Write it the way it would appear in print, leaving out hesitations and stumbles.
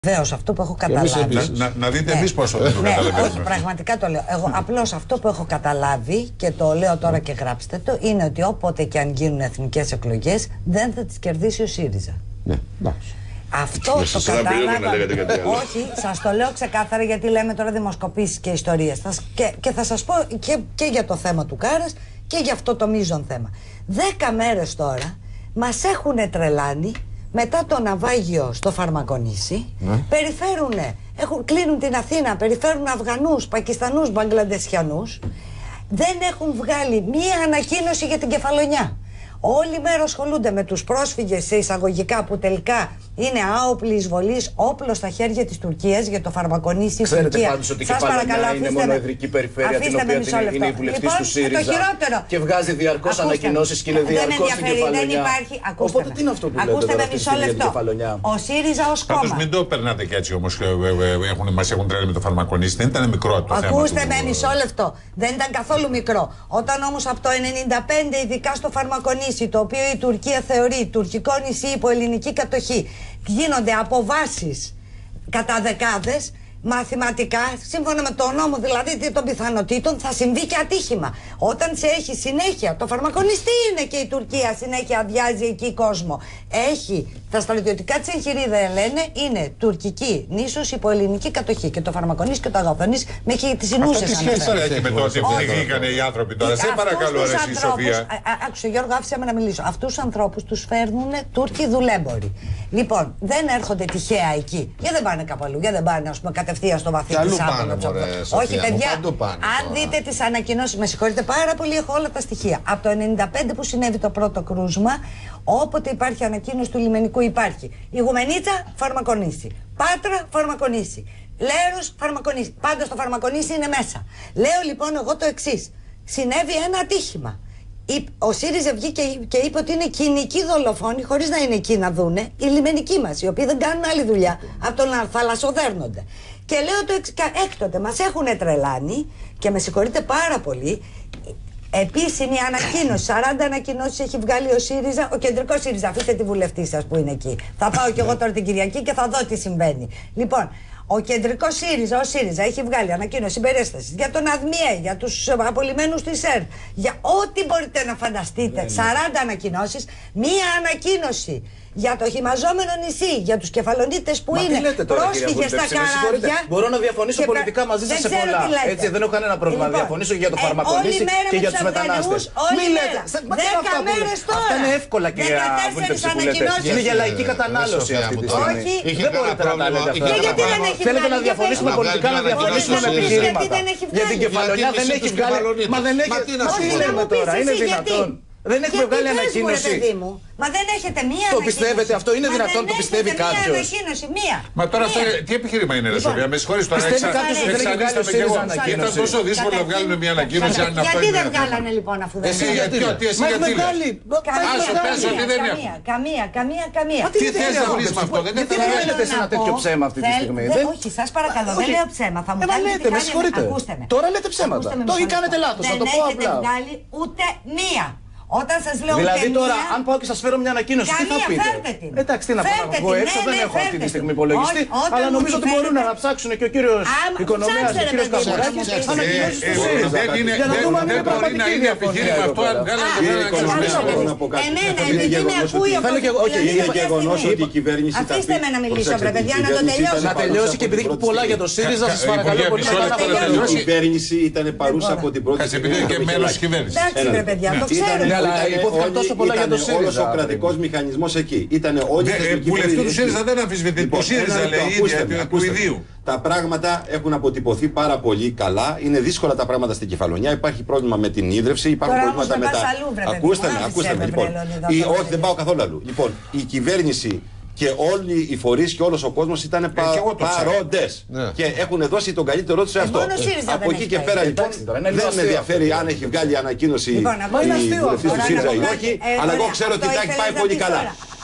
Βεβαίως, αυτό που έχω καταλάβει. Να δείτε εμείς πόσο δεν το καταλαβαίνουμε. Όχι, πραγματικά το λέω. Εγώ απλώς αυτό που έχω καταλάβει και το λέω τώρα και γράψτε το, είναι ότι όποτε και αν γίνουν εθνικές εκλογές δεν θα τις κερδίσει ο ΣΥΡΙΖΑ. Ναι, εντάξει. Αυτό το κατάλαβα. Όχι, σας το λέω ξεκάθαρα, γιατί λέμε τώρα δημοσκοπήσεις και ιστορίες. Και θα σας πω και για το θέμα του Κάρας και για αυτό το μείζον θέμα. 10 μέρες τώρα μας έχουν τρελάνει. Μετά το ναυάγιο στο Φαρμακονήσι, κλείνουν την Αθήνα, περιφέρουν Αφγανούς, Πακιστανούς, Μπαγκλαντεσιανούς. Δεν έχουν βγάλει μία ανακοίνωση για την Κεφαλονιά. Όλη μέρα ασχολούνται με τους πρόσφυγες σε εισαγωγικά που τελικά είναι άοπλη εισβολής, όπλο στα χέρια της Τουρκίας για το Φαρμακονήσι. Ξέρετε πάντως ότι η Κεφαλονιά είναι μονοεδρική περιφέρεια την οποία είναι η βουλευτής του ΣΥΡΙΖΑ και βγάζει διαρκώς ανακοινώσεις και είναι διαρκώς στην Κεφαλονιά. Οπότε τι είναι αυτό που λέτε τώρα αυτή τη στιγμή για την Κεφαλονιά? Ο ΣΥΡΙΖΑ ως κόμμα. Πάντως μην το περνάτε και έτσι όμως, μας έχουν τρέλει με το Φαρμακονήσι, δεν ήταν μικρό το θέμα. Ακούστε με μισό λεπτό, δεν ήταν καθόλου μικρό. Όταν όμως από το 1995 ειδικά στο Φαρμακονήσι, το οποίο η Τουρκία θεωρεί τουρκικό νησί υπό ελληνική κατοχή, γίνονται αποβάσεις κατά δεκάδες, μαθηματικά, σύμφωνα με τον νόμο δηλαδή των πιθανότητων, θα συμβεί και ατύχημα. Όταν σε έχει συνέχεια, το Φαρμακονήσι είναι και η Τουρκία συνέχεια αδειάζει εκεί κόσμο. Έχει τα στρατιωτικά της εγχειρίδα, λένε, είναι τουρκική νήσος υπό ελληνική κατοχή. Και το Φαρμακονήσι και το Αγαθονήσι με τις Ινούσες. Τι σχέση τώρα έχει με το ότι πνιγήκανε οι άνθρωποι τώρα? Σε παρακαλώ, ρε εσύ, Σοφία. Άκουσε, Γιώργο, άφησε με να μιλήσω. Αυτούς τους ανθρώπους τους φέρνουν Τούρκοι δουλέμποροι. Λοιπόν, δεν έρχονται τυχαία εκεί. Γιατί δεν πάνε κάπου αλλού, γιατί δεν πάνε, ας πούμε, κατευθείαν στο βαθύ της άπλωτης. Όχι, παιδιά, αν δείτε τις ανακοινώσεις, με συγχωρείτε πάρα πολύ, έχω όλα τα στοιχεία. Από το 1995 που συνέβη το πρώτο κρούσμα, όποτε υπάρχει ανακοίνωση του λιμενικού υπάρχει. Ιγουμενίτσα, Φαρμακονήσι. Πάτρα, Φαρμακονήσι. Λέρος, Φαρμακονήσι. Πάντα στο Φαρμακονήσι είναι μέσα. Λέω λοιπόν εγώ το εξής. Συνέβη ένα ατύχημα. Ο ΣΥΡΙΖΑ βγήκε και είπε ότι είναι κοινικοί δολοφόνοι, χωρίς να είναι εκεί να δούνε, οι λιμενικοί μας, οι οποίοι δεν κάνουν άλλη δουλειά από το να θαλασσοδέρνονται. Και λέω το έκτοτε μας έχουν τρελάνει και με συγχωρείτε πάρα πολύ. Επίσημη ανακοίνωση, 40 ανακοινώσεις έχει βγάλει ο ΣΥΡΙΖΑ, ο κεντρικός ΣΥΡΙΖΑ. Αφήστε τη βουλευτή σας που είναι εκεί. Θα πάω κι εγώ τώρα την Κυριακή και θα δω τι συμβαίνει. Λοιπόν, ο κεντρικός ΣΥΡΙΖΑ, ο ΣΥΡΙΖΑ, έχει βγάλει ανακοίνωση συμπερίστασης για τον ΑΔΜΙΕ, για τους απολυμμένους της ΕΡΤ, για ό,τι μπορείτε να φανταστείτε. 40 ανακοινώσεις, μία ανακοίνωση για το χυμαζόμενο νησί, για τους κεφαλονίτες που είναι πρόσφυγες στα καράβια. Μπορώ να διαφωνήσω πολιτικά μαζί σας σε πολλά. Έτσι, δεν έχω κανένα πρόβλημα να διαφωνήσω για το Φαρμακονήσι και για τους μετανάστες. Μη λέτε. 10 μέρες τώρα. Αυτά είναι εύκολα, κυρία Βουλευτή που λέτε. Είναι για λαϊκή κατανάλωση αυτή τη στιγμή. Δεν μπορείτε να τα λέτε αυτά. Θέλετε να διαφωνήσουμε πολιτικά, να διαφωνήσουμε με επιχειρήματα. Για την Κεφαλονιά δεν έχει βγάλει. Μα δεν έχει. Τι λέμε τώρα, είναι δυνατόν? Δεν έχουμε βγάλει ανακοίνωση. Μα δεν έχετε μία ανακοίνωση. Το πιστεύετε αυτό? Είναι δυνατόν? Το πιστεύει κάποιος? Μα τώρα τι επιχείρημα είναι, ρε Σοφία? Με συγχωρείς τώρα. Εξανίσταμε και εγώ. Ήταν τόσο δύσκολο να βγάλουμε μία ανακοίνωση. Γιατί δεν βγάλανε λοιπόν αφού δεν βγάλανε? Εσύ γιατί λες? Άσο πες ότι δεν είναι. Καμία. Τι θες να βρεις με αυτό? Γιατί δεν λέτε σε ένα τέτοιο ψέμα αυτή τη στιγμή? Όχι, σας παρακαλώ, δεν λέω ψέμα. Θα μου λέτε, με συγχωρείτε. Τώρα λέτε ψέματα. Το κάνετε λάθος, να το πω απλά. Δεν έχετε βγάλει ούτε μία. Όταν σας λέω δηλαδή τώρα, αν πάω και σας φέρω μια ανακοίνωση, τι θα πείτε? Φέρτε την. Εντάξει, τι να πω, εγώ έξω δεν έχω αυτή τη στιγμή υπολογιστή, αλλά νομίζω ότι μπορούν να ψάξουν και ο κύριος Οικονομέας και ο κύριος Καπουράκης ανακοινώσεις του ΣΥΡΙΖΑ. Για να δούμε αν είναι πραγματική διαφωνία. Εμένα, επειδή με ακούει ο Όχι, είναι γεγονός ότι η κυβέρνηση θα πει. Αφήστε με να μιλήσω, βρε παιδιά, να το τελειώσω. Να τελειώσει και επειδή έχει πολλά για το ΣΥΡΙΖΑ, σας παρακαλώ πολύ να τελειώσει. Η κυβέρνηση ήταν παρούσα από την πρώτη στιγμή. Και μέλος κυβέρνησης. Εντάξει, βρε παιδιά, το ξέρετε. Όλος ο κρατικός μηχανισμός εκεί. Ήταν όλοι οι θεσμικοί βουλευτοί του ΣΥΡΙΖΑ δεν αμφισβητεί. Το ΣΥΡΙΖΑ λέει του ιδίου. Τα πράγματα έχουν αποτυπωθεί πάρα πολύ καλά. Είναι δύσκολα τα πράγματα στην Κεφαλονιά. Υπάρχει πρόβλημα με την ίδρυυση. Υπάρχουν προβλήματα με τα. Ακούστε με. Λοιπόν, όχι, δεν πάω καθόλου αλλού. Λοιπόν, η κυβέρνηση και όλοι οι φορείς και όλος ο κόσμος ήταν παρόντες και έχουν δώσει τον καλύτερό τους σε αυτό. Από εκεί και πέρα λοιπόν δεν με ενδιαφέρει αν έχει βγάλει ανακοίνωση η βουλευτής του ΣΥΡΙΖΑ ή όχι, αλλά εγώ ξέρω ότι τα έχει πάει πολύ καλά.